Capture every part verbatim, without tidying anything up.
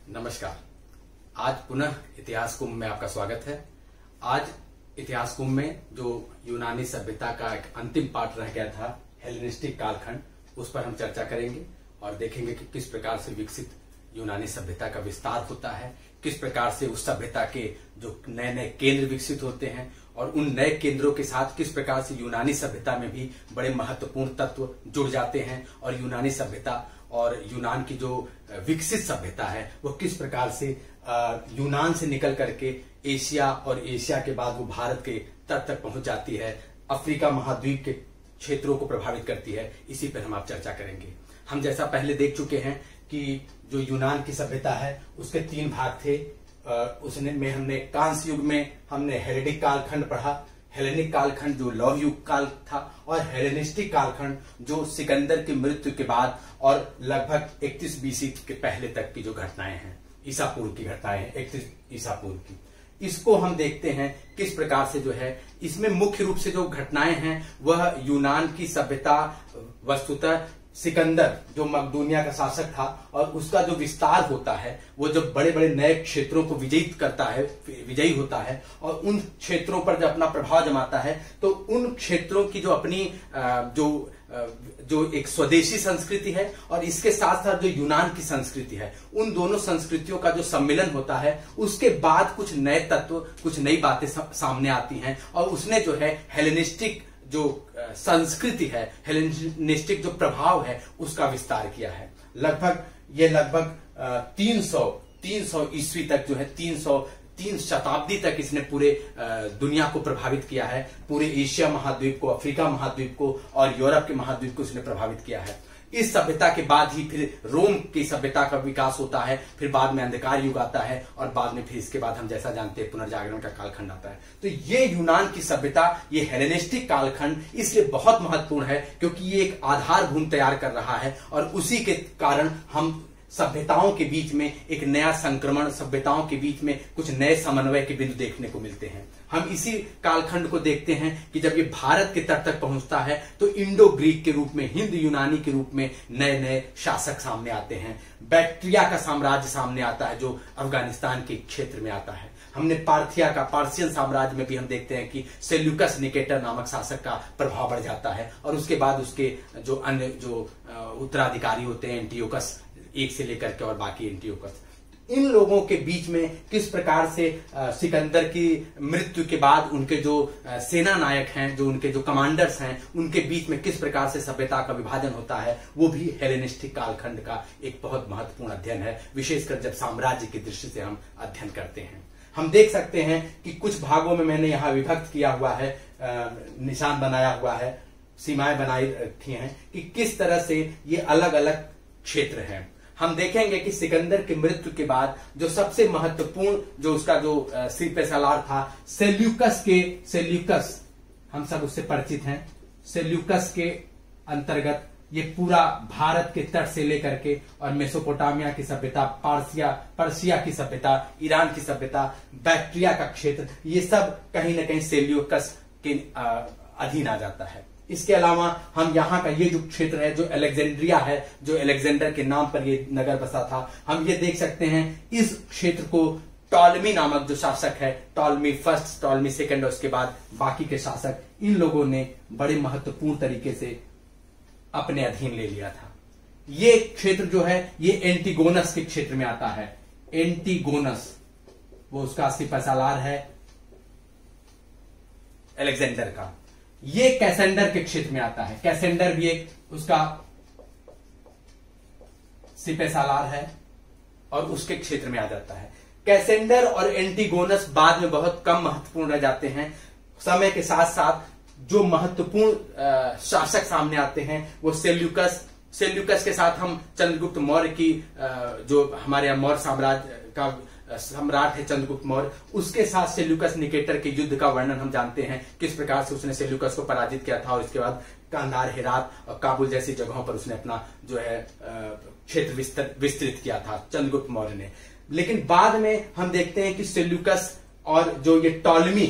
नमस्कार। आज पुनः इतिहास कुंभ में आपका स्वागत है। आज इतिहास कुंभ में जो यूनानी सभ्यता का एक अंतिम पार्ट रह गया था, हेलेनिस्टिक कालखंड, उस पर हम चर्चा करेंगे और देखेंगे कि किस प्रकार से विकसित यूनानी सभ्यता का विस्तार होता है, किस प्रकार से उस सभ्यता के जो नए नए केंद्र विकसित होते हैं और उन नए केंद्रों के साथ किस प्रकार से यूनानी सभ्यता में भी बड़े महत्वपूर्ण तत्व जुड़ जाते हैं और यूनानी सभ्यता और यूनान की जो विकसित सभ्यता है वो किस प्रकार से यूनान से निकल करके एशिया और एशिया के बाद वो भारत के तट तक पहुंच जाती है, अफ्रीका महाद्वीप के क्षेत्रों को प्रभावित करती है। इसी पर हम आप चर्चा करेंगे। हम जैसा पहले देख चुके हैं कि जो यूनान की सभ्यता है उसके तीन भाग थे। उसने में हमने कांस्य युग में हमने हेलेनिक कालखंड पढ़ा, हेलेनिक कालखंड जो लौह युग काल था, और हेलेनिस्टिक कालखंड जो सिकंदर की मृत्यु के बाद और लगभग इकतीस बीसी के पहले तक की जो घटनाएं हैं, ईसा पूर्व की घटनाएं हैं, इकतीस ईसा पूर्व की। इसको हम देखते हैं किस प्रकार से जो है इसमें मुख्य रूप से जो घटनाएं हैं वह यूनान की सभ्यता वस्तुतः सिकंदर जो मकदूनिया का शासक था और उसका जो विस्तार होता है, वो जब बड़े बड़े नए क्षेत्रों को विजयित करता है, विजयी होता है और उन क्षेत्रों पर जब अपना प्रभाव जमाता है तो उन क्षेत्रों की जो अपनी जो जो एक स्वदेशी संस्कृति है और इसके साथ साथ जो यूनान की संस्कृति है, उन दोनों संस्कृतियों का जो सम्मिलन होता है, उसके बाद कुछ नए तत्व, कुछ नई बातें सामने आती हैं और उसने जो है हेलेनिस्टिक जो संस्कृति है, हेलेनिस्टिक जो प्रभाव है, उसका विस्तार किया है। लगभग ये लगभग तीन सौ तीन सौ ईस्वी तक जो है तीन सौ तीन शताब्दी तक इसने पूरे दुनिया को प्रभावित किया है। पूरे एशिया महाद्वीप को, अफ्रीका महाद्वीप को और यूरोप के महाद्वीप को इसने प्रभावित किया है। इस सभ्यता के बाद ही फिर रोम की सभ्यता का विकास होता है, फिर बाद में अंधकार युग आता है और बाद में फिर इसके बाद हम जैसा जानते हैं पुनर्जागरण का कालखंड आता है। तो ये यूनान की सभ्यता, ये हेलेनिस्टिक कालखंड इसलिए बहुत महत्वपूर्ण है क्योंकि ये एक आधारभूमि तैयार कर रहा है और उसी के कारण हम सभ्यताओं के बीच में एक नया संक्रमण, सभ्यताओं के बीच में कुछ नए समन्वय के बिंदु देखने को मिलते हैं। हम इसी कालखंड को देखते हैं कि जब ये भारत के तट तक पहुंचता है तो इंडो ग्रीक के रूप में, हिंद यूनानी के रूप में नए नए शासक सामने आते हैं। बैक्ट्रिया का साम्राज्य सामने आता है जो अफगानिस्तान के क्षेत्र में आता है। हमने पार्थिया का, पार्सियन साम्राज्य में भी हम देखते हैं कि सेल्यूकस निकेटर नामक शासक का प्रभाव बढ़ जाता है और उसके बाद उसके जो अन्य जो उत्तराधिकारी होते हैं, एंटियोकस एक से लेकर के और बाकी एंटियोकस, इन लोगों के बीच में किस प्रकार से सिकंदर की मृत्यु के बाद उनके जो सेना नायक हैं, जो उनके जो कमांडर्स हैं, उनके बीच में किस प्रकार से सभ्यता का विभाजन होता है, वो भी हेलेनिस्टिक कालखंड का एक बहुत महत्वपूर्ण अध्ययन है। विशेषकर जब साम्राज्य की दृष्टि से हम अध्ययन करते हैं, हम देख सकते हैं कि कुछ भागों में मैंने यहाँ विभक्त किया हुआ है, निशान बनाया हुआ है, सीमाएं बनाई रखी हैं कि किस तरह से ये अलग अलग क्षेत्र हैं। हम देखेंगे कि सिकंदर की मृत्यु के बाद जो सबसे महत्वपूर्ण जो उसका जो सिरपेसालार था, सेल्यूकस के सेल्यूकस हम सब उससे परिचित हैं। सेल्यूकस के अंतर्गत ये पूरा भारत के तट से लेकर के और मेसोपोटामिया की सभ्यता, पार्सिया पर्सिया की सभ्यता, ईरान की सभ्यता, बैक्ट्रिया का क्षेत्र, ये सब कहीं ना कहीं सेल्यूकस के अधीन आ जाता है। इसके अलावा हम यहाँ का ये जो क्षेत्र है जो अलेक्जेंड्रिया है, जो अलेक्जेंडर के नाम पर ये नगर बसा था, हम ये देख सकते हैं। इस क्षेत्र को टॉलमी नामक जो शासक है, टॉलमी फर्स्ट, टॉलमी सेकंड और उसके बाद बाकी के शासक, इन लोगों ने बड़े महत्वपूर्ण तरीके से अपने अधीन ले लिया था। ये क्षेत्र जो है ये एंटीगोनस के क्षेत्र में आता है। एंटीगोनस वो उसका सिपसालार है अलेक्जेंडर का। ये कैसेंडर के क्षेत्र में आता है। कैसेंडर भी एक उसका सिपेसालार है और उसके क्षेत्र में आ जाता है। कैसेंडर और एंटीगोनस बाद में बहुत कम महत्वपूर्ण रह जाते हैं। समय के साथ साथ जो महत्वपूर्ण शासक सामने आते हैं वो सेल्यूकस, सेल्यूकस के साथ हम चंद्रगुप्त मौर्य की जो हमारे यहाँ मौर्य साम्राज्य का सम्राट है चंद्रगुप्त मौर्य, उसके साथ सेल्यूकस निकेटर के युद्ध का वर्णन हम जानते हैं, किस प्रकार से उसने सेल्यूकस को पराजित किया था और इसके बाद कांधार, हेरात और काबुल जैसी जगहों पर उसने अपना जो है क्षेत्र विस्तृत किया था चंद्रगुप्त मौर्य ने। लेकिन बाद में हम देखते हैं कि सेल्यूकस और जो ये टॉलमी है,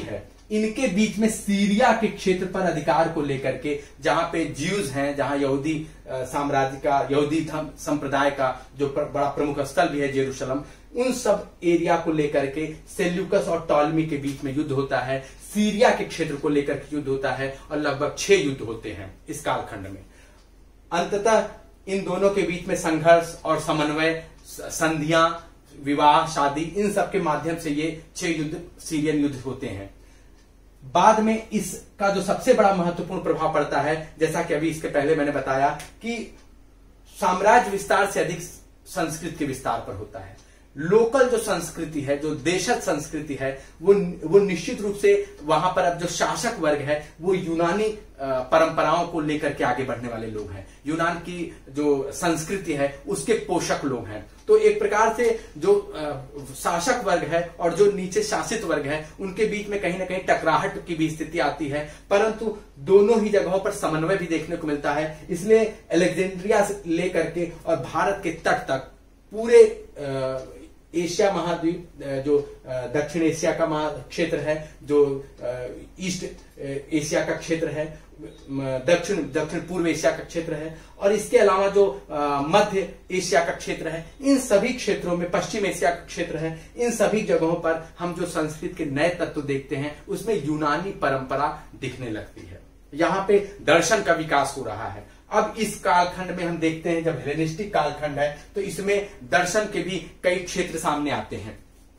इनके बीच में सीरिया के क्षेत्र पर अधिकार को लेकर के, जहां पे ज्यूज हैं, जहां यहूदी साम्राज्य का, यहूदी संप्रदाय का जो बड़ा प्रमुख स्थल भी है जेरूशलम, उन सब एरिया को लेकर के सेल्यूकस और टॉलमी के बीच में युद्ध होता है। सीरिया के क्षेत्र को लेकर के युद्ध होता है और लगभग छह युद्ध होते हैं इस कालखंड में। अंततः इन दोनों के बीच में संघर्ष और समन्वय, संधियां, विवाह, शादी, इन सब के माध्यम से ये छह युद्ध, सीरियन युद्ध होते हैं। बाद में इसका जो सबसे बड़ा महत्वपूर्ण प्रभाव पड़ता है, जैसा कि अभी इसके पहले मैंने बताया, कि साम्राज्य विस्तार से अधिक संस्कृति के विस्तार पर होता है। लोकल जो संस्कृति है, जो देशज संस्कृति है, वो वो निश्चित रूप से वहां पर अब जो शासक वर्ग है वो यूनानी परंपराओं को लेकर के आगे बढ़ने वाले लोग हैं। यूनान की जो संस्कृति है उसके पोषक लोग हैं। तो एक प्रकार से जो शासक वर्ग है और जो नीचे शासित वर्ग है उनके बीच में कहीं ना कहीं टकराहट की भी स्थिति आती है, परंतु दोनों ही जगहों पर समन्वय भी देखने को मिलता है। इसलिए अलेक्जेंड्रिया से लेकर के और भारत के तट तक पूरे एशिया महाद्वीप, जो दक्षिण एशिया का क्षेत्र है, जो ईस्ट एशिया का क्षेत्र है, दक्षिण दक्षिण पूर्व एशिया का क्षेत्र है, और इसके अलावा जो मध्य एशिया का क्षेत्र है, इन सभी क्षेत्रों में, पश्चिम एशिया का क्षेत्र है, इन सभी जगहों पर हम जो संस्कृत के नए तत्व देखते हैं उसमें यूनानी परंपरा दिखने लगती है। यहाँ पे दर्शन का विकास हो रहा है। अब इस कालखंड में हम देखते हैं, जब हेलेनिस्टिक कालखंड है तो इसमें दर्शन के भी कई क्षेत्र सामने आते हैं।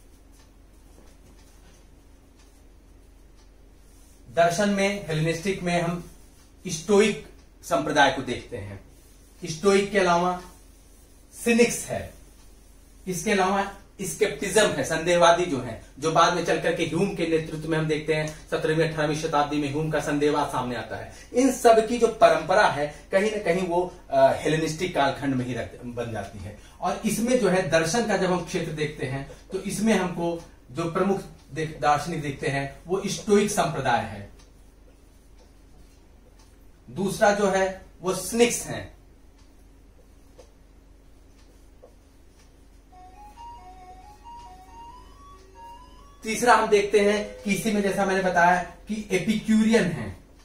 दर्शन में, हेलेनिस्टिक में हम स्टोइक संप्रदाय को देखते हैं। स्टोइक के अलावा सिनिक्स है, इसके अलावा स्केप्टिज्म है, संदेहवादी जो है, जो बाद में चलकर के ह्यूम के नेतृत्व में हम देखते हैं सत्रहवीं अठारहवीं शताब्दी में ह्यूम का संदेहवाद सामने आता है। इन सब की जो परंपरा है कहीं ना कहीं वो हेलेनिस्टिक कालखंड में ही बन जाती है। और इसमें जो है दर्शन का जब हम क्षेत्र देखते हैं तो इसमें हमको जो प्रमुख दार्शनिक देखते हैं वो स्टोइक संप्रदाय है। दूसरा जो है वो सिनिक्स है। तीसरा हम देखते हैं कि इसी में, जैसा मैंने बताया, कि एपिक्यूरियन है।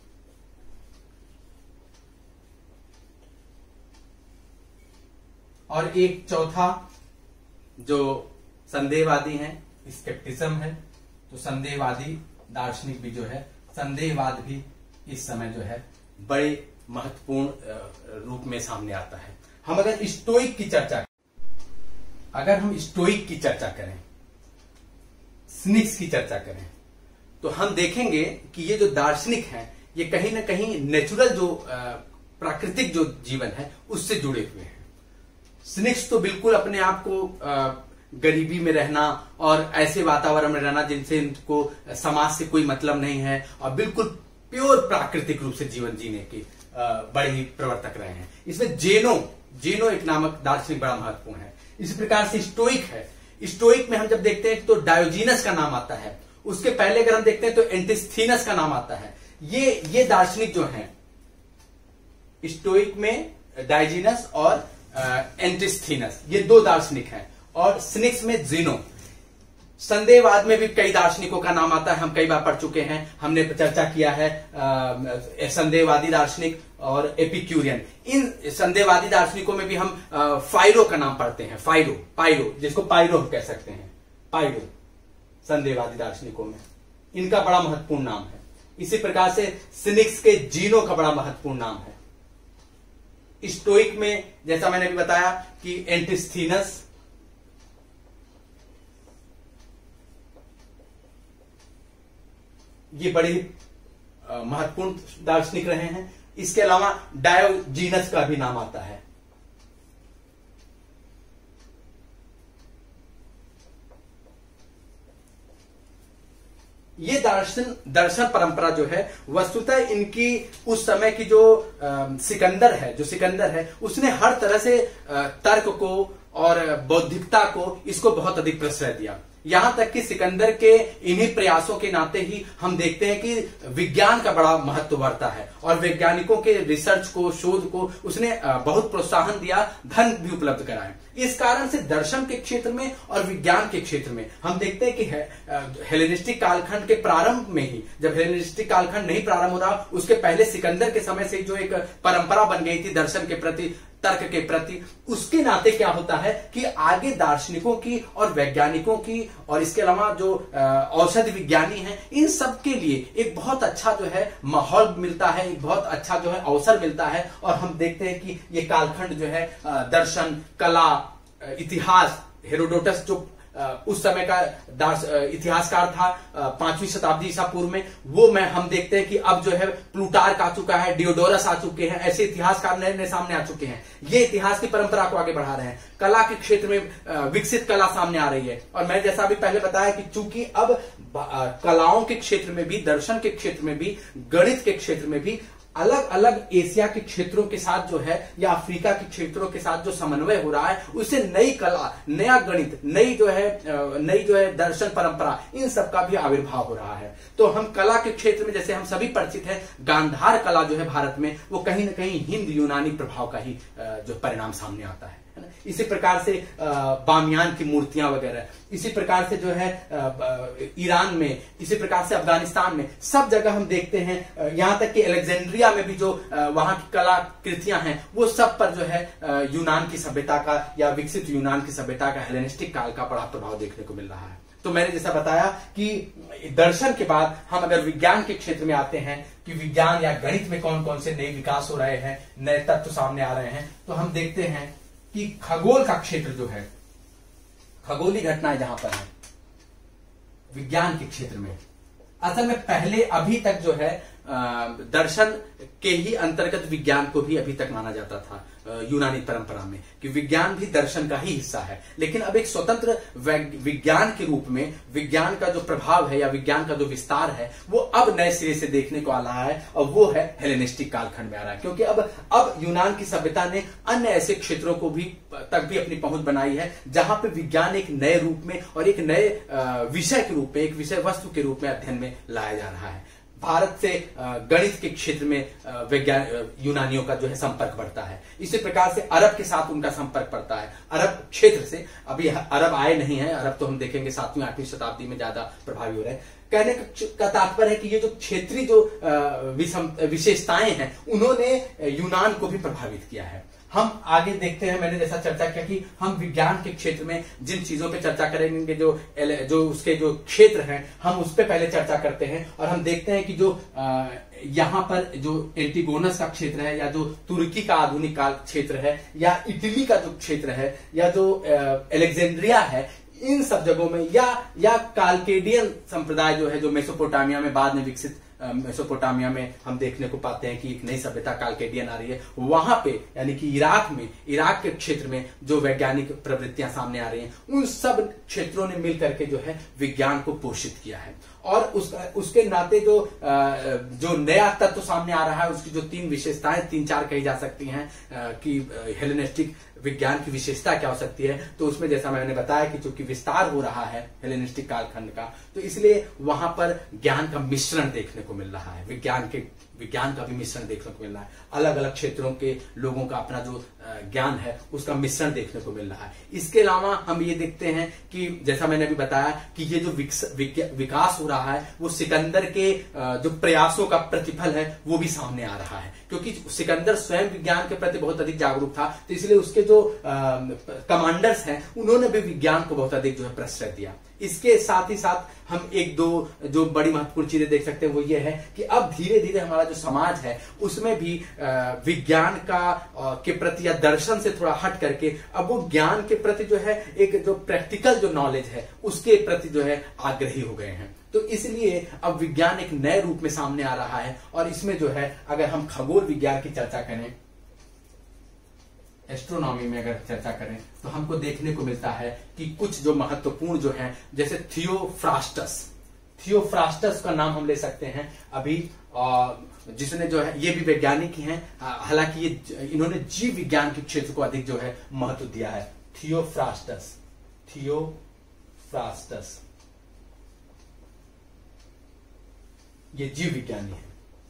और एक चौथा जो संदेहवादी हैं, स्केप्टिज्म है। तो संदेहवादी दार्शनिक भी जो है, संदेहवाद भी इस समय जो है बड़े महत्वपूर्ण रूप में सामने आता है। हम अगर स्टोइक की चर्चा अगर हम स्टोइक की चर्चा करें, सिनिक्स की चर्चा करें, तो हम देखेंगे कि ये जो दार्शनिक हैं ये कहीं ना कहीं नेचुरल जो प्राकृतिक जो जीवन है उससे जुड़े हुए हैं। सिनिक्स तो बिल्कुल अपने आप को गरीबी में रहना और ऐसे वातावरण में रहना जिनसे इनको समाज से कोई मतलब नहीं है और बिल्कुल प्योर प्राकृतिक रूप से जीवन जीने के बड़े ही प्रवर्तक रहे हैं। इसमें जेनो जेनो एक नामक दार्शनिक बड़ा महत्वपूर्ण है। इसी प्रकार से स्टोइक है। स्टोइक में हम जब देखते हैं तो डायोजीनस का नाम आता है। उसके पहले अगर हम देखते हैं तो एंटिस्थीनस का नाम आता है। ये ये दार्शनिक जो हैं स्टोइक में, डायोजीनस और एंटिस्थीनस, ये दो दार्शनिक हैं। और सिनिक्स में जेनो। संदेहवाद में भी कई दार्शनिकों का नाम आता है, हम कई बार पढ़ चुके हैं, हमने चर्चा किया है आ, संदेहवादी दार्शनिक और एपिक्यूरियन। इन संदेहवादी दार्शनिकों में भी हम आ, फाइरो का नाम पढ़ते हैं। फाइरो, पाइरो, जिसको पाइरो कह सकते हैं, पाइरो संदेहवादी दार्शनिकों में इनका बड़ा महत्वपूर्ण नाम है। इसी प्रकार से सिनिक्स के जीनो का बड़ा महत्वपूर्ण नाम है। स्टोइक में जैसा मैंने भी बताया कि एंटिस्थीनस, ये बड़े महत्वपूर्ण दार्शनिक रहे हैं। इसके अलावा डायोजीनस का भी नाम आता है। ये दर्शन दर्शन परंपरा जो है वस्तुतः इनकी उस समय की जो आ, सिकंदर है जो सिकंदर है उसने हर तरह से आ, तर्क को और बौद्धिकता को इसको बहुत अधिक प्रश्रय दिया। यहां तक कि सिकंदर के इन्हीं प्रयासों के नाते ही हम देखते हैं कि विज्ञान का बड़ा महत्व बढ़ता है और वैज्ञानिकों के रिसर्च को, शोध को उसने बहुत प्रोत्साहन दिया, धन भी उपलब्ध कराए। इस कारण से दर्शन के क्षेत्र में और विज्ञान के क्षेत्र में हम देखते हैं कि हेलेनिस्टिक कालखंड के प्रारंभ में ही, जब हेलेनिस्टिक कालखंड नहीं प्रारंभ हो रहा, उसके पहले सिकंदर के समय से जो एक परंपरा बन गई थी दर्शन के प्रति, तर्क के प्रति, उसके नाते क्या होता है कि आगे दार्शनिकों की और वैज्ञानिकों की और इसके अलावा जो औषधि विज्ञानी हैं, इन सब के लिए एक बहुत अच्छा जो है माहौल मिलता है, एक बहुत अच्छा जो है अवसर मिलता है। और हम देखते हैं कि ये कालखंड जो है दर्शन, कला, इतिहास, हेरोडोटस जो उस समय का दार्श इतिहासकार था पांचवी शताब्दी ईसा पूर्व में, वो मैं हम देखते हैं कि अब जो है प्लूटार्क आ चुका है, डियोडोरस आ चूके हैं, ऐसे इतिहासकार नए नए सामने आ चुके हैं। ये इतिहास की परंपरा को आगे बढ़ा रहे हैं। कला के क्षेत्र में विकसित कला सामने आ रही है। और मैं जैसा अभी पहले बताया कि चूंकि अब कलाओं के क्षेत्र में भी, दर्शन के क्षेत्र में भी, गणित के क्षेत्र में भी अलग अलग एशिया के क्षेत्रों के साथ जो है या अफ्रीका के क्षेत्रों के साथ जो समन्वय हो रहा है, उससे नई कला, नया गणित, नई जो है नई जो है दर्शन परंपरा, इन सब का भी आविर्भाव हो रहा है। तो हम कला के क्षेत्र में जैसे हम सभी परिचित हैं, गांधार कला जो है भारत में, वो कहीं ना कहीं हिंद यूनानी प्रभाव का ही जो परिणाम सामने आता है। इसी प्रकार से बामियान की मूर्तियां वगैरह, इसी प्रकार से जो है ईरान में, इसी प्रकार से अफगानिस्तान में, सब जगह हम देखते हैं। यहां तक कि अलेक्जेंड्रिया में भी जो वहां की कलाकृतियां हैं, वो सब पर जो है यूनान की सभ्यता का या विकसित यूनान की सभ्यता का, हेलेनिस्टिक काल का बड़ा प्रभाव देखने को मिल रहा है। तो मैंने जैसा बताया कि दर्शन के बाद हम अगर विज्ञान के क्षेत्र में आते हैं कि विज्ञान या गणित में कौन कौन से नए विकास हो रहे हैं, नए तत्व सामने आ रहे हैं, तो हम देखते हैं कि खगोल का क्षेत्र जो है, खगोलीय घटनाएं जहां पर है विज्ञान के क्षेत्र में, असल में पहले अभी तक जो है दर्शन के ही अंतर्गत विज्ञान को भी अभी तक माना जाता था यूनानी परंपरा में, कि विज्ञान भी दर्शन का ही हिस्सा है। लेकिन अब एक स्वतंत्र विज्ञान के रूप में विज्ञान का जो प्रभाव है या विज्ञान का जो विस्तार है, वो अब नए सिरे से देखने को आ रहा है, और वो है हेलेनिस्टिक कालखंड में आ रहा है। क्योंकि अब अब यूनान की सभ्यता ने अन्य ऐसे क्षेत्रों को भी तक भी अपनी पहुंच बनाई है, जहां पे विज्ञान एक नए रूप में और एक नए विषय के रूप में, एक विषय वस्तु के रूप में अध्ययन में लाया जा रहा है। भारत से गणित के क्षेत्र में विज्ञान यूनानियों का जो है संपर्क बढ़ता है। इसी प्रकार से अरब के साथ उनका संपर्क बढ़ता है। अरब क्षेत्र से, अभी अरब आए नहीं है, अरब तो हम देखेंगे सातवीं आठवीं शताब्दी में ज्यादा प्रभावी हो रहे हैं। कहने का तात्पर्य है कि ये जो क्षेत्रीय जो विशेषताएं हैं, उन्होंने यूनान को भी प्रभावित किया है। हम आगे देखते हैं, मैंने जैसा चर्चा किया कि हम विज्ञान के क्षेत्र में जिन चीजों पे चर्चा करेंगे, जो जो उसके जो क्षेत्र हैं, हम उस पे पहले चर्चा करते हैं। और हम देखते हैं कि जो यहाँ पर जो एंटीगोनस का क्षेत्र है, या जो तुर्की का आधुनिक काल क्षेत्र है, या इटली का जो क्षेत्र है, या जो अलेक्जेंड्रिया है, इन सब जगहों में, या या कालकेडियन संप्रदाय जो है, जो मेसोपोटामिया में बाद में विकसित, मेसोपोटामिया में हम देखने को पाते हैं कि एक नई सभ्यता कालकेडियन आ रही है। वहां पे यानी कि इराक में, इराक के क्षेत्र में जो वैज्ञानिक प्रवृत्तियां सामने आ रही हैं, उन सब क्षेत्रों ने मिलकर के जो है विज्ञान को पोषित किया है। और उस, उसके नाते जो जो नया तत्व सामने आ रहा है, उसकी जो तीन विशेषताएं, तीन चार कही जा सकती हैं कि हेलेनिस्टिक विज्ञान की विशेषता क्या हो सकती है, तो उसमें जैसा मैंने बताया कि चूंकि विस्तार हो रहा है हेलेनिस्टिक कालखंड का, तो इसलिए वहां पर ज्ञान का मिश्रण देखने को मिल रहा है। विज्ञान के विज्ञान का भी मिश्रण देखने को मिल रहा है। अलग अलग क्षेत्रों के लोगों का अपना जो ज्ञान है, उसका मिश्रण देखने को मिल रहा है। इसके अलावा हम ये देखते हैं कि जैसा मैंने अभी बताया कि ये जो विकास हो रहा है, वो सिकंदर के जो प्रयासों का प्रतिफल है, वो भी सामने आ रहा है। क्योंकि सिकंदर स्वयं विज्ञान के प्रति बहुत अधिक जागरूक था, तो इसलिए उसके जो कमांडर्स हैं, उन्होंने भी विज्ञान को बहुत अधिक जो है प्रश्रय दिया। इसके साथ ही साथ हम एक दो जो बड़ी महत्वपूर्ण चीजें देख सकते हैं, वो ये है कि अब धीरे धीरे हमारा जो समाज है, उसमें भी विज्ञान का के प्रति या दर्शन से थोड़ा हट करके अब वो ज्ञान के प्रति जो है, एक जो प्रैक्टिकल जो नॉलेज है, उसके प्रति जो है आग्रही हो गए हैं। तो इसलिए अब विज्ञान एक नए रूप में सामने आ रहा है। और इसमें जो है, अगर हम खगोल विज्ञान की चर्चा करें, एस्ट्रोनॉमी में अगर चर्चा करें, तो हमको देखने को मिलता है कि कुछ जो महत्वपूर्ण जो है, जैसे थियोफ्रास्टस, थियोफ्रास्टस का नाम हम ले सकते हैं अभी, जिसने जो है, ये भी वैज्ञानिक ही हैं, हालांकि ये इन्होंने जीव विज्ञान के क्षेत्र को अधिक जो है महत्व दिया है। थियोफ्रास्टस, थियोफ्रास्टस, ये जीव विज्ञानी है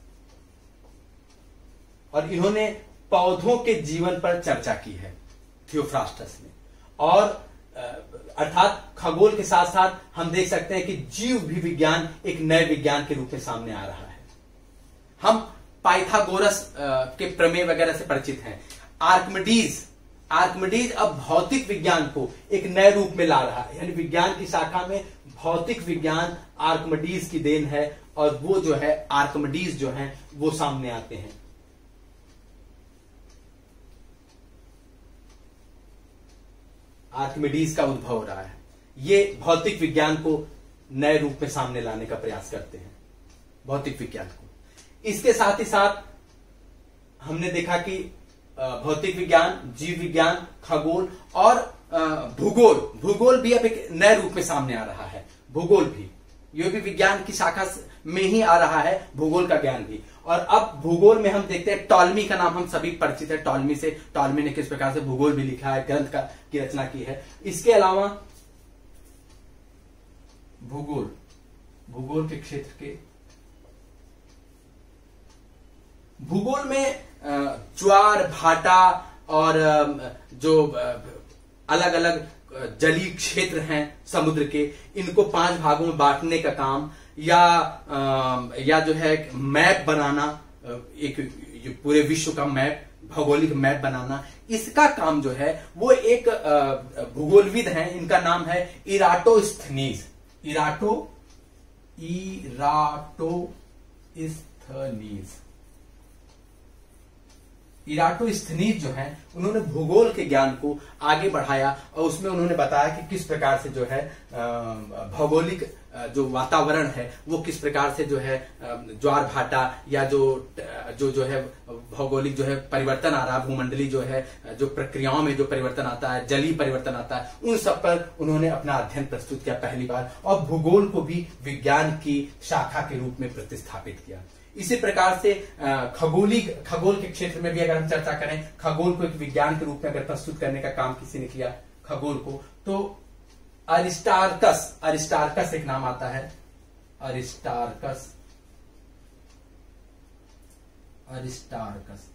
और इन्होंने पौधों के जीवन पर चर्चा की है थियोफ्रास्टस ने। और अर्थात खगोल के साथ साथ हम देख सकते हैं कि जीव भी विज्ञान एक नए विज्ञान के रूप में सामने आ रहा है। हम पाइथागोरस के प्रमेय वगैरह से परिचित हैं। आर्किमिडीज आर्किमिडीज अब भौतिक विज्ञान को एक नए रूप में ला रहा है, यानी विज्ञान की शाखा में भौतिक विज्ञान आर्किमिडीज की देन है और वो जो है आर्किमिडीज जो है वो सामने आते हैं। आर्किमिडीज का उद्भव हो रहा है, ये भौतिक विज्ञान को नए रूप में सामने लाने का प्रयास करते हैं, भौतिक विज्ञान को। इसके साथ ही साथ हमने देखा कि भौतिक विज्ञान, जीव विज्ञान, खगोल और भूगोल भूगोल भी अब एक नए रूप में सामने आ रहा है। भूगोल भी, ये भी विज्ञान की शाखा में ही आ रहा है, भूगोल का ज्ञान भी। और अब भूगोल में हम देखते हैं, टॉलमी का नाम हम सभी परिचित है, टॉलमी से। टॉलमी ने किस प्रकार से भूगोल भी लिखा है, ग्रंथ का की रचना की है। इसके अलावा भूगोल भूगोल के क्षेत्र के भूगोल में ज्वार भाटा और जो अलग अलग जलीय क्षेत्र हैं समुद्र के, इनको पांच भागों में बांटने का काम, या या जो है मैप बनाना, एक पूरे विश्व का मैप, भौगोलिक मैप बनाना, इसका काम जो है वो एक भूगोलविद हैं, इनका नाम है इराटोस्थनीज। इराटो इराटोस्थनीज इराटोस्थनीज जो है, उन्होंने भूगोल के ज्ञान को आगे बढ़ाया और उसमें उन्होंने बताया कि किस प्रकार से जो है भौगोलिक जो वातावरण है वो किस प्रकार से जो है ज्वार भाटा या जो जो जो है भौगोलिक जो है परिवर्तन आ रहा है, भूमंडली जो है जो प्रक्रियाओं में जो परिवर्तन आता है, जलीय परिवर्तन आता है, उन सब पर उन्होंने अपना अध्ययन प्रस्तुत किया पहली बार और भूगोल को भी विज्ञान की शाखा के रूप में प्रतिस्थापित किया। इसी प्रकार से खगोली खगोल के क्षेत्र में भी अगर हम चर्चा करें, खगोल को एक विज्ञान के रूप में अगर प्रस्तुत करने का काम किसी ने किया खगोल को, तो अरिस्टार्कस अरिस्टार्कस एक नाम आता है। अरिस्टार्कस अरिस्टार्कस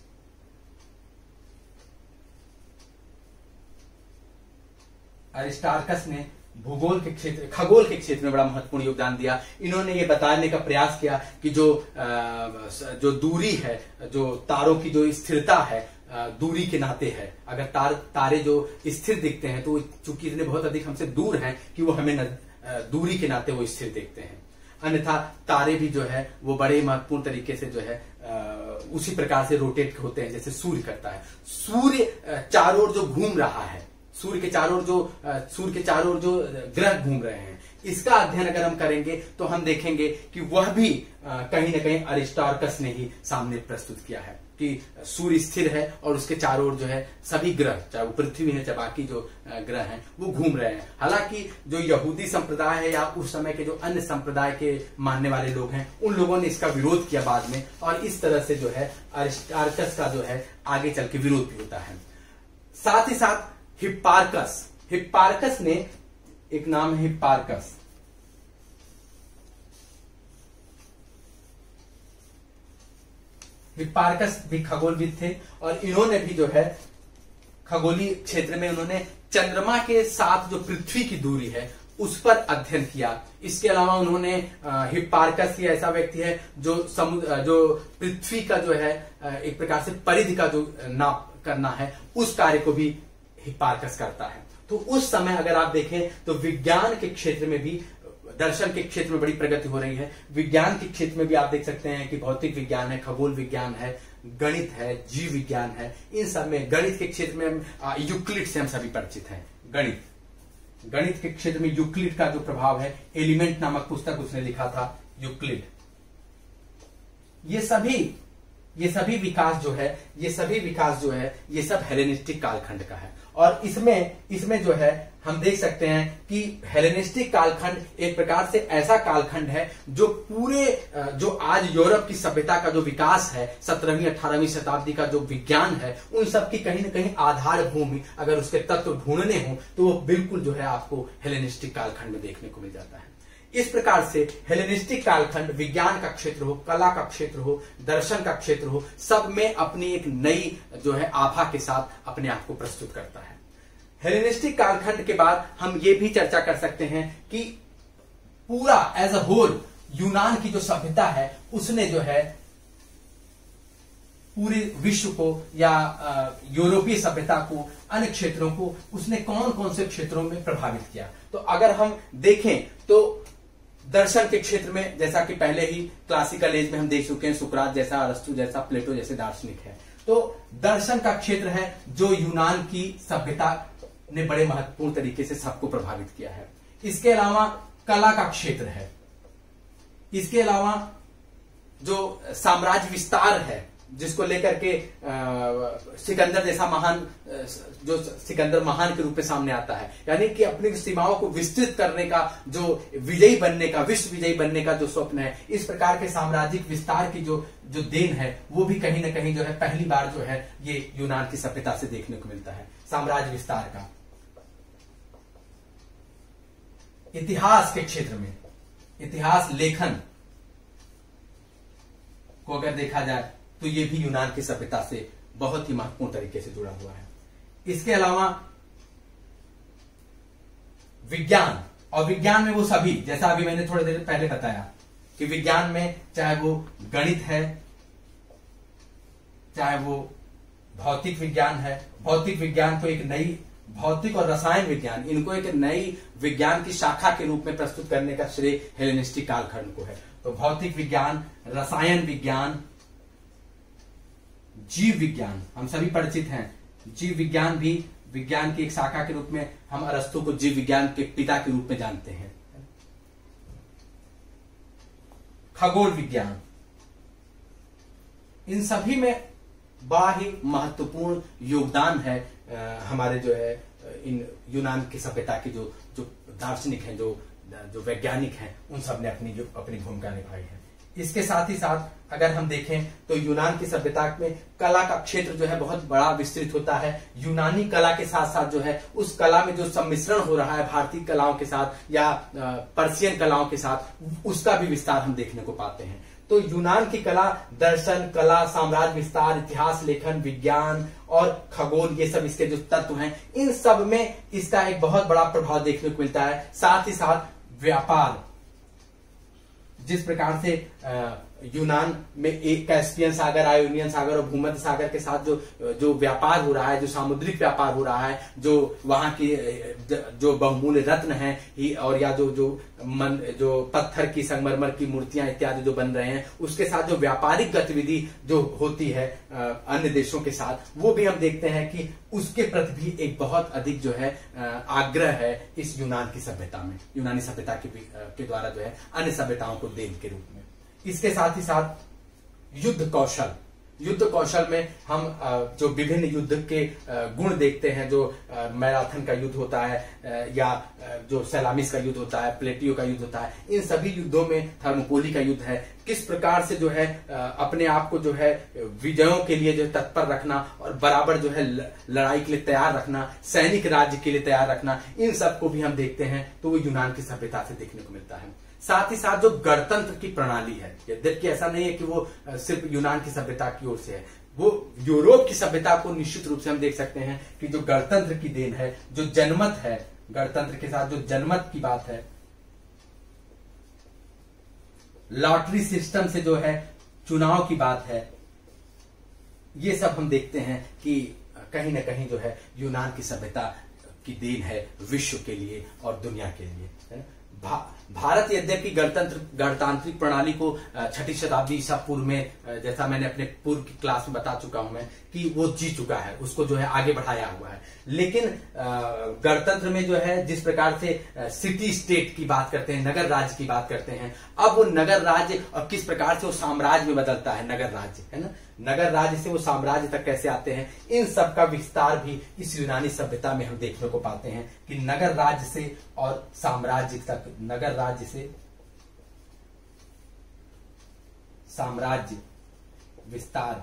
अरिस्टार्कस ने भूगोल के क्षेत्र, खगोल के क्षेत्र में बड़ा महत्वपूर्ण योगदान दिया। इन्होंने ये बताने का प्रयास किया कि जो जो दूरी है, जो तारों की जो स्थिरता है, दूरी के नाते है। अगर तार तारे जो स्थिर दिखते हैं तो चूंकि इतने बहुत अधिक हमसे दूर हैं कि वो हमें दूरी के नाते वो स्थिर दिखते हैं। अन्यथा तारे भी जो है वो बड़े महत्वपूर्ण तरीके से जो है उसी प्रकार से रोटेट होते हैं जैसे सूर्य करता है। सूर्य चारों ओर जो घूम रहा है, सूर्य के चारों ओर जो सूर्य के चारों ओर जो ग्रह घूम रहे हैं, इसका अध्ययन अगर हम करेंगे तो हम देखेंगे कि वह भी कहीं ना कहीं अरिस्टार्कस ने ही सामने प्रस्तुत किया है कि सूर्य स्थिर है और उसके चारों ओर जो है सभी ग्रह, चाहे वो पृथ्वी है चाहे बाकी जो ग्रह हैं, वो घूम रहे हैं। हालांकि जो यहूदी संप्रदाय है या उस समय के जो अन्य संप्रदाय के मानने वाले लोग हैं, उन लोगों ने इसका विरोध किया बाद में, और इस तरह से जो है अरिस्टार्कस का जो है आगे चल के विरोध भी होता है। साथ ही साथ हिप्पार्कस हिप्पार्कस ने एक नाम है हिप्पार्कस हिप्पार्कस भी खगोलविद थे और इन्होंने भी जो है खगोलीय क्षेत्र में उन्होंने चंद्रमा के साथ जो पृथ्वी की दूरी है उस पर अध्ययन किया। इसके अलावा उन्होंने हिप्पार्कस ही ऐसा व्यक्ति है जो समुद्र जो पृथ्वी का जो है एक प्रकार से परिधि का जो नाप करना है उस कार्य को भी हिप्पार्कस करता है। तो उस समय अगर आप देखें तो विज्ञान के क्षेत्र में भी, दर्शन के क्षेत्र में बड़ी प्रगति हो रही है। विज्ञान के क्षेत्र में भी आप देख सकते हैं कि भौतिक विज्ञान है, खगोल विज्ञान है, गणित है, जीव विज्ञान है। इन सब में गणित के क्षेत्र में यूक्लिड से हम सभी परिचित हैं। गणित गणित के क्षेत्र में यूक्लिड का जो प्रभाव है, एलिमेंट नामक पुस्तक उसने लिखा था, यूक्लिड। ये सभी ये सभी विकास जो है ये सभी विकास जो है ये सब हेलेनिस्टिक कालखंड का है। और इसमें इसमें जो है हम देख सकते हैं कि हेलेनिस्टिक कालखंड एक प्रकार से ऐसा कालखंड है जो पूरे जो आज यूरोप की सभ्यता का जो विकास है, सत्रहवीं अठारहवीं शताब्दी का जो विज्ञान है, उन सब की कहीं ना कहीं आधार भूमि अगर उसके तत्व ढूंढने हो तो वो बिल्कुल जो है आपको हेलेनिस्टिक कालखंड में देखने को मिल जाता है। इस प्रकार से हेलेनिस्टिक कालखंड विज्ञान का क्षेत्र हो, कला का क्षेत्र हो, दर्शन का क्षेत्र हो, सब में अपनी एक नई जो है आभा के साथ अपने आप को प्रस्तुत करता है। हेलेनिस्टिक कालखंड के बाद हम ये भी चर्चा कर सकते हैं कि पूरा एज अ होल यूनान की जो सभ्यता है उसने जो है पूरे विश्व को या यूरोपीय सभ्यता को, अन्य क्षेत्रों को उसने कौन कौन से क्षेत्रों में प्रभावित किया। तो अगर हम देखें तो दर्शन के क्षेत्र में, जैसा कि पहले ही क्लासिकल एज में हम देख चुके हैं, सुकरात जैसा, अरस्तु जैसा, प्लेटो जैसे दार्शनिक है। तो दर्शन का क्षेत्र है जो यूनान की सभ्यता ने बड़े महत्वपूर्ण तरीके से सबको प्रभावित किया है। इसके अलावा कला का क्षेत्र है। इसके अलावा जो साम्राज्य विस्तार है जिसको लेकर के सिकंदर जैसा महान, जो सिकंदर महान के रूप में सामने आता है, यानी कि अपनी सीमाओं को विस्तृत करने का, जो विजयी बनने का, विश्व विजयी बनने का जो स्वप्न है, इस प्रकार के साम्राज्यिक विस्तार की जो जो देन है वो भी कहीं ना कहीं जो है पहली बार जो है ये यूनान की सभ्यता से देखने को मिलता है, साम्राज्य विस्तार का। इतिहास के क्षेत्र में, इतिहास लेखन को अगर देखा जाए तो ये भी यूनान की सभ्यता से बहुत ही महत्वपूर्ण तरीके से जुड़ा हुआ है। इसके अलावा विज्ञान, और विज्ञान में वो सभी, जैसा अभी मैंने थोड़ी देर पहले बताया कि विज्ञान में चाहे वो गणित है, चाहे वो भौतिक विज्ञान है, भौतिक विज्ञान को एक नई, भौतिक और रसायन विज्ञान, इनको एक नई विज्ञान की शाखा के रूप में प्रस्तुत करने का श्रेय हेलेनिस्टिक कालखंड को है। तो भौतिक विज्ञान, रसायन विज्ञान, जीव विज्ञान, हम सभी परिचित हैं। जीव विज्ञान भी विज्ञान की एक शाखा के रूप में हम अरस्तु को जीव विज्ञान के पिता के रूप में जानते हैं। खगोल विज्ञान, इन सभी में बड़ा ही महत्वपूर्ण योगदान है आ, हमारे जो है इन यूनान की सभ्यता के जो जो दार्शनिक हैं, जो जो वैज्ञानिक हैं, उन सब ने अपनी अपनी भूमिका निभाई है। इसके साथ ही साथ अगर हम देखें तो यूनान की सभ्यता में कला का क्षेत्र जो है बहुत बड़ा विस्तृत होता है। यूनानी कला के साथ साथ जो है उस कला में जो सम्मिश्रण हो रहा है भारतीय कलाओं के साथ या पर्शियन कलाओं के साथ, उसका भी विस्तार हम देखने को पाते हैं। तो यूनान की कला, दर्शन, कला, साम्राज्य विस्तार, इतिहास लेखन, विज्ञान और खगोल, ये सब इसके जो तत्व हैं, इन सब में इसका एक बहुत बड़ा प्रभाव देखने को मिलता है। साथ ही साथ व्यापार, जिस प्रकार से यूनान में एक कैस्पियन सागर, आयोनियन सागर और भूमध्य सागर के साथ जो जो व्यापार हो रहा है, जो सामुद्रिक व्यापार हो रहा है, जो वहां की जो बहुमूल्य रत्न है और या जो जो मन जो पत्थर की, संगमरमर की मूर्तियां इत्यादि जो बन रहे हैं, उसके साथ जो व्यापारिक गतिविधि जो होती है अन्य देशों के साथ, वो भी हम देखते हैं कि उसके प्रति भी एक बहुत अधिक जो है आग्रह है इस यूनान की सभ्यता में, यूनानी सभ्यता के, के द्वारा जो है अन्य सभ्यताओं को देन के रूप में। इसके साथ ही साथ युद्ध कौशल, युद्ध कौशल में हम जो विभिन्न युद्ध के गुण देखते हैं, जो मैराथन का युद्ध होता है या जो सैलामिस का युद्ध होता है, प्लेटियो का युद्ध होता है, इन सभी युद्धों में थर्मोपोली का युद्ध है, किस प्रकार से जो है अपने आप को जो है विजयों के लिए जो है तत्पर रखना और बराबर जो है लड़ाई के लिए तैयार रखना, सैनिक राज्य के लिए तैयार रखना, इन सब को भी हम देखते हैं तो वो यूनान की सभ्यता से देखने को मिलता है। साथ ही साथ जो गणतंत्र की प्रणाली है, यद्यपि ऐसा नहीं है कि वो सिर्फ यूनान की सभ्यता की ओर से है, वो यूरोप की सभ्यता को निश्चित रूप से हम देख सकते हैं कि जो गणतंत्र की देन है, जो जनमत है, गणतंत्र के साथ जो जनमत की बात है, लॉटरी सिस्टम से जो है चुनाव की बात है, ये सब हम देखते हैं कि कहीं ना कहीं जो है यूनान की सभ्यता की देन है विश्व के लिए और दुनिया के लिए। भा, भारत यद्यपि गणतंत्र गणतांत्रिक प्रणाली को छठी शताब्दी ईसा पूर्व में, जैसा मैंने अपने पूर्व की क्लास में बता चुका हूं मैं, कि वो जी चुका है, उसको जो है आगे बढ़ाया हुआ है। लेकिन गणतंत्र में जो है जिस प्रकार से सिटी स्टेट की बात करते हैं, नगर राज्य की बात करते हैं, अब वो नगर राज्य और किस प्रकार से वो साम्राज्य में बदलता है, नगर राज्य है ना, नगर राज्य से वो साम्राज्य तक कैसे आते हैं, इन सब का विस्तार भी इस यूनानी सभ्यता में हम देखने को पाते हैं कि नगर राज्य से और साम्राज्य तक, नगर राज्य से साम्राज्य विस्तार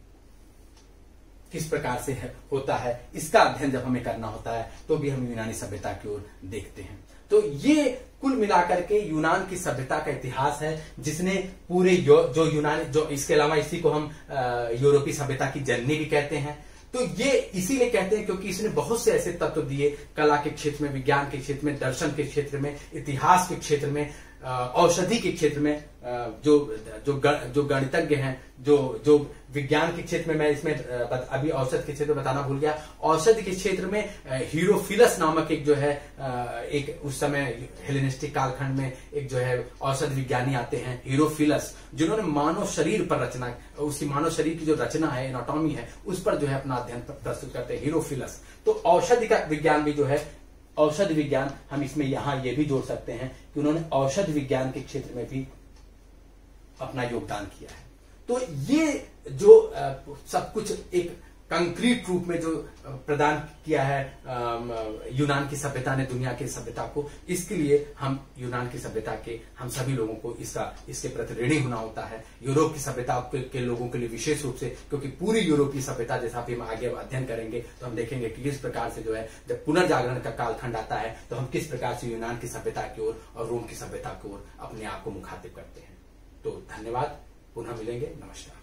किस प्रकार से है, होता है, इसका अध्ययन जब हमें करना होता है तो भी हम यूनानी सभ्यता की ओर देखते हैं। तो ये कुल मिलाकर के यूनान की सभ्यता का इतिहास है, जिसने पूरे जो यूनानी, जो इसके अलावा इसी को हम यूरोपीय सभ्यता की जननी भी कहते हैं। तो ये इसीलिए कहते हैं क्योंकि इसने बहुत से ऐसे तत्व दिए, कला के क्षेत्र में, विज्ञान के क्षेत्र में, दर्शन के क्षेत्र में, इतिहास के क्षेत्र में, औषधि के क्षेत्र में, जो जो जो गणितज्ञ हैं, जो जो विज्ञान के क्षेत्र में, मैं इसमें अभी औषध के क्षेत्र में बताना भूल गया, औषधि के क्षेत्र में हीरोफिलस नामक एक जो है, एक उस समय हेलेनिस्टिक कालखंड में एक जो है औषध विज्ञानी आते हैं, हीरोफिलस, जिन्होंने मानव शरीर पर रचना, उसी मानव शरीर की जो रचना है, एनाटॉमी है, उस पर जो है अपना अध्ययन प्रस्तुत करते हैं, हीरोफिलस। तो औषधि का विज्ञान भी जो है, औषध विज्ञान, हम इसमें यहां ये भी जोड़ सकते हैं कि उन्होंने औषध विज्ञान के क्षेत्र में भी अपना योगदान किया है। तो ये जो सब कुछ एक कंक्रीट रूप में जो प्रदान किया है यूनान की सभ्यता ने दुनिया की सभ्यता को, इसके लिए हम यूनान की सभ्यता के, हम सभी लोगों को इसका इसके प्रति ऋणी होना होता है। यूरोप की सभ्यता के, के लोगों के लिए विशेष रूप से, क्योंकि पूरी यूरोपीय सभ्यता जैसा भी हम आगे अध्ययन करेंगे तो हम देखेंगे कि किस प्रकार से जो है जब पुनर्जागरण का कालखंड आता है तो हम किस प्रकार से यूनान की सभ्यता की ओर और रोम की सभ्यता की ओर अपने आप को मुखातिब करते हैं। तो धन्यवाद, पुनः मिलेंगे, नमस्कार।